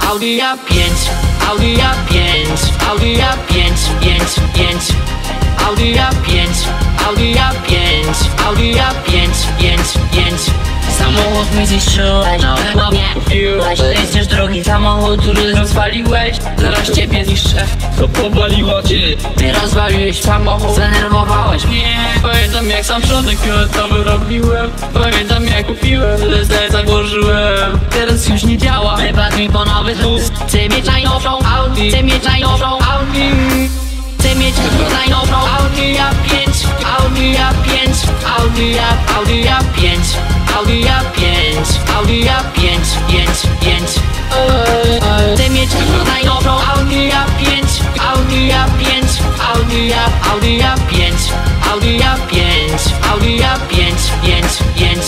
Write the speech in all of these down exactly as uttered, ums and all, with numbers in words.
Audi A pięć, Audi A pięć, Audi A pięć, pięć, pięć. Audi A pięć, Audi A pięć, Audi A pięć, pięć, pięć. Samochód mi zniszczyłeś, no mnie kupiłeś. Jeździsz drogi samochód, który rozwaliłeś. Zaraz ciebie zniszczę, To powaliło cię. ty rozwaliłeś samochód, zdenerwowałeś mnie. Pamiętam jak sam przodek fioletowy robiłem. Pamiętam jak kupiłem, tyle serca włożyłem. Teraz już nie działa. Wypadł mi po nowy tus. Chcę mieć najnowszą Audi, chcę mieć najnowszą Audi. Chcę mieć najnowszą Audi A pięć, Audi A pięć, Audi A, Audi A pięć, Audi A pięć, Audi A pięć, pięć, pięć. Chcę mieć najnowszą Audi A pięć, Audi A pięć, Audi A, Audi A pięć, Audi A pięć, Audi A pięć, pięć, pięć.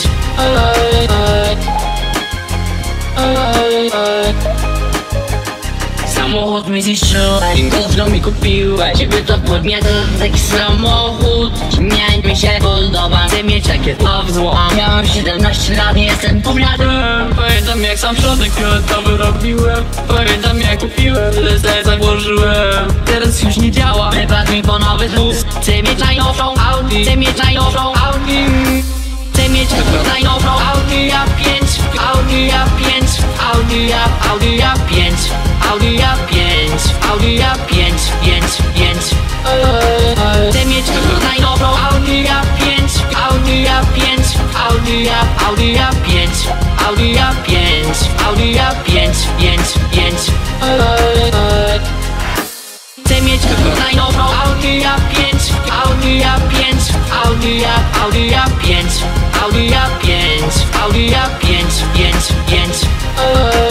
Samochód mi zniszczyłeś, gówno mi kupiłeś. Ciebie to podmiotę, taki samochód nie mi się podoba, chcę mieć takie to w zło. Miałem siedemnaście lat, nie jestem powiadem. Pamiętam jak sam przodek fioletowy robiłem. Pamiętam jak kupiłem, tyle serca włożyłem. Teraz już nie działa. Wypadł mi po nowy tus. Chcę mieć najnowszą Audi, chcę mieć najnowszą Audi. Chcę mieć najnowszą Audi A pięć, Audi A pięć, Audi A, Audi A pięć, Audi A pięć, Audi A pięć, pięć, pięć. Chcę mieć najnowszą Audi A pięć, Audi A pięć, Audi A, Audi A pięć, Audi A pięć, Audi A pięć, pięć, pięć. Chcę mieć najnowszą Audi A pięć, Audi A pięć, Audi A, Audi A pięć, Audi A pięć, Audi A pięć, pięć, pięć.